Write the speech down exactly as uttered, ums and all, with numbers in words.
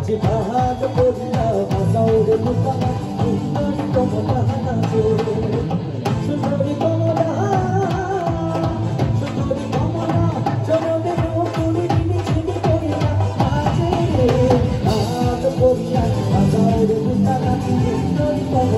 যে ভাত করিয়া ভাজাও রে মুখানা সুন্দরী কমলা নাচে সুন্দরী কমলা সুন্দরী কমলা চরণে মুকুলি দিনে ছিনি করিয়া নাচে রে ভাত করিয়া ভাজাও রে মুখানা সুন্দরী কমলা